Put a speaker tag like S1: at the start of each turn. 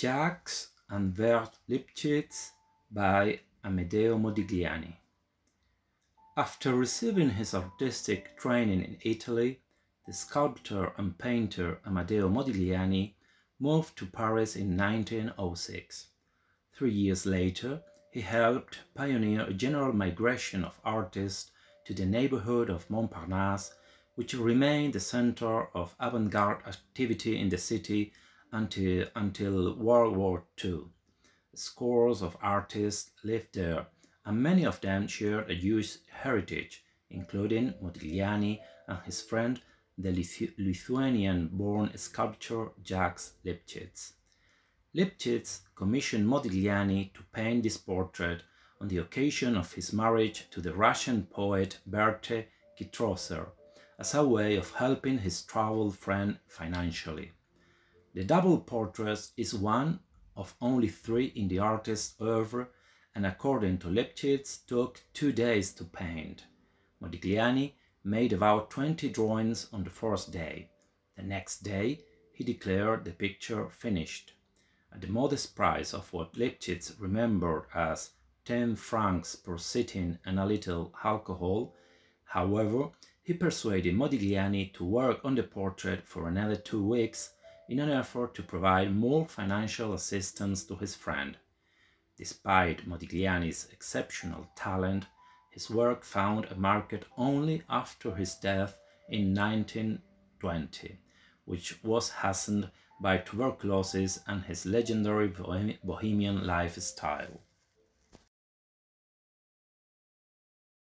S1: Jacques and Vert Lipchitz by Amedeo Modigliani. After receiving his artistic training in Italy, the sculptor and painter Amedeo Modigliani moved to Paris in 1906. 3 years later, he helped pioneer a general migration of artists to the neighborhood of Montparnasse, which remained the center of avant-garde activity in the city until World War II. Scores of artists lived there, and many of them shared a Jewish heritage, including Modigliani and his friend, the Lithuanian-born sculptor Jacques Lipchitz. Lipchitz commissioned Modigliani to paint this portrait on the occasion of his marriage to the Russian poet Berthe Kitrosser, as a way of helping his troubled friend financially. The double portrait is one of only 3 in the artist's oeuvre, and according to Lipchitz, took 2 days to paint. Modigliani made about 20 drawings on the first day. The next day, he declared the picture finished. At the modest price of what Lipchitz remembered as 10 francs per sitting and a little alcohol, however, he persuaded Modigliani to work on the portrait for another 2 weeks in an effort to provide more financial assistance to his friend. Despite Modigliani's exceptional talent, his work found a market only after his death in 1920, which was hastened by tuberculosis and his legendary bohemian lifestyle.